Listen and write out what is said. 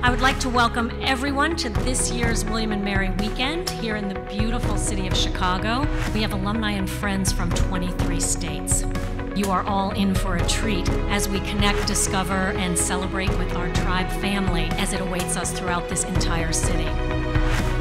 I would like to welcome everyone to this year's William and Mary Weekend here in the beautiful city of Chicago. We have alumni and friends from 23 states. You are all in for a treat as we connect, discover, and celebrate with our tribe family as it awaits us throughout this entire city.